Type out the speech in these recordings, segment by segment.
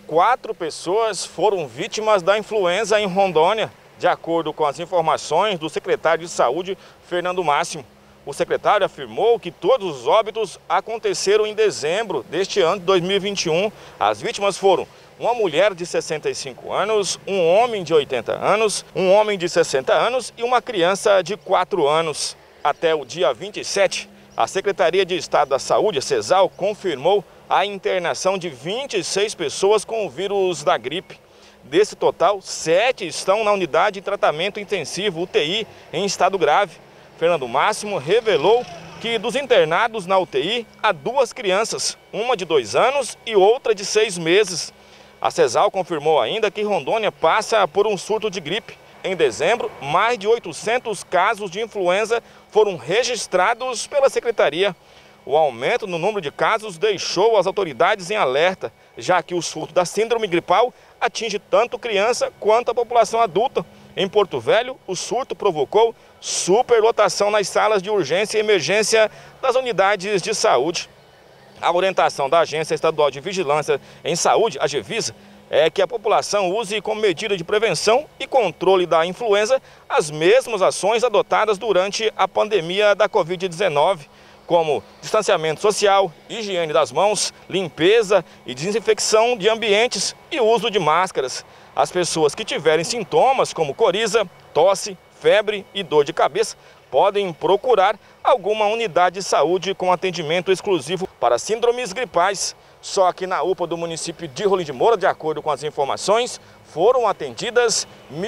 4 pessoas foram vítimas da influenza em Rondônia, de acordo com as informações do secretário de Saúde, Fernando Máximo. O secretário afirmou que todos os óbitos aconteceram em dezembro deste ano de 2021. As vítimas foram uma mulher de 65 anos, um homem de 80 anos, um homem de 60 anos e uma criança de 4 anos. Até o dia 27, a Secretaria de Estado da Saúde, a CESAL, confirmou a internação de 26 pessoas com o vírus da gripe. Desse total, 7 estão na unidade de tratamento intensivo, UTI, em estado grave. Fernando Máximo revelou que dos internados na UTI há 2 crianças, uma de 2 anos e outra de 6 meses. A CESAL confirmou ainda que Rondônia passa por um surto de gripe. Em dezembro, mais de 800 casos de influenza foram registrados pela Secretaria. O aumento no número de casos deixou as autoridades em alerta, já que o surto da síndrome gripal atinge tanto criança quanto a população adulta. Em Porto Velho, o surto provocou superlotação nas salas de urgência e emergência das unidades de saúde. A orientação da Agência Estadual de Vigilância em Saúde, a Agevisa, é que a população use como medida de prevenção e controle da influenza as mesmas ações adotadas durante a pandemia da Covid-19, como distanciamento social, higiene das mãos, limpeza e desinfecção de ambientes e uso de máscaras. As pessoas que tiverem sintomas como coriza, tosse, febre e dor de cabeça podem procurar alguma unidade de saúde com atendimento exclusivo para síndromes gripais. Só que na UPA do município de Rolim de Moura, de acordo com as informações, foram atendidas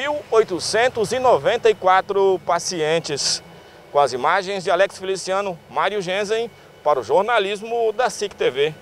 1.894 pacientes. Com as imagens de Alex Feliciano, Mário Gensen, para o jornalismo da SIC TV.